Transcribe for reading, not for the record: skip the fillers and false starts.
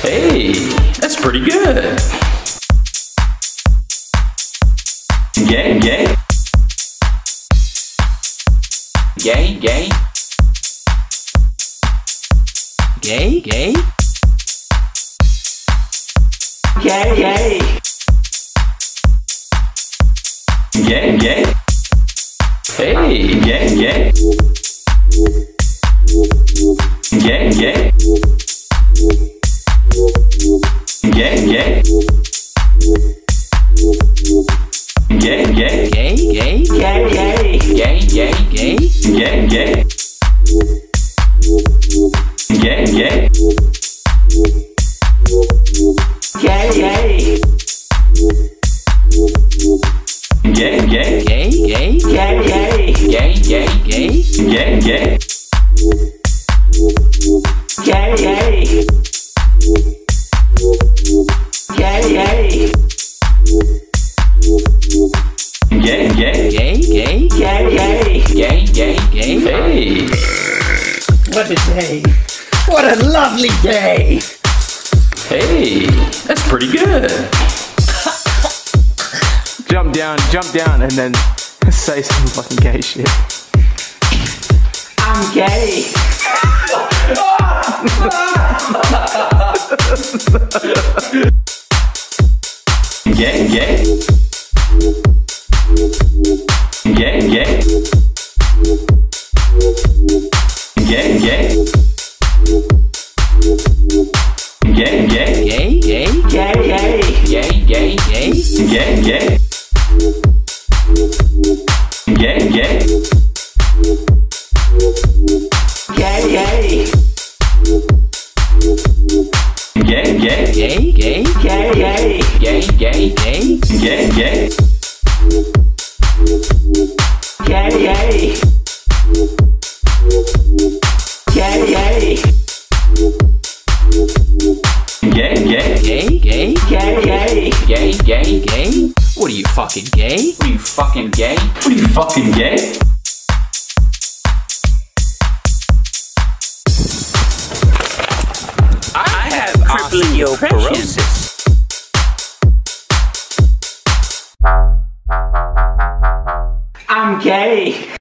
Hey, that's pretty good. Gay, gay. Gay, gay. Gay, gay. Gay, gay. Gay, gay. Hey, gay, gay. Gay, gay. Gay, gay. Gay, gay. Gay, gay. Gay, gay. Gay, gay. Gay, gay, gay. Gay, gay. Gay, gay. Gay, gay. Gay, gay. Gay, gay. Gay, gay. Gay, gay, gay. Gay, gay. Gay, gay. Gay, gay. Gay, gay. Gay, gay. Gay, gay, gay. Hey. What a day. What a lovely day. Hey, that's pretty good. Jump down, and then say some fucking gay shit. I'm gay. Gay, gay. Gay, gay. Gay, gay. Gay, gay. Gay, gay. Gay, gay. Gay, gay, gay. Gay, gay. Gay, gay. Gay, gay. Gay, gay. Gay, gay. Gay, gay. Gay, gay, gay. Gay, gay. Gay, gay. Gay, gay. Gay, gay. Gay, gay. Gay, gay. Gay, gay, gay. What are you, fucking gay? What are you, fucking gay? What are you, fucking gay? I have osteoporosis. I'm gay.